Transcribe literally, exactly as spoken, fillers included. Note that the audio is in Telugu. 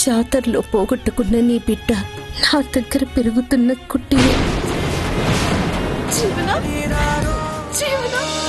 జాతరలో పోగొట్టుకున్న నీ బిడ్డ నా దగ్గర పెరుగుతున్న కుట్టియే. జీవన జీవన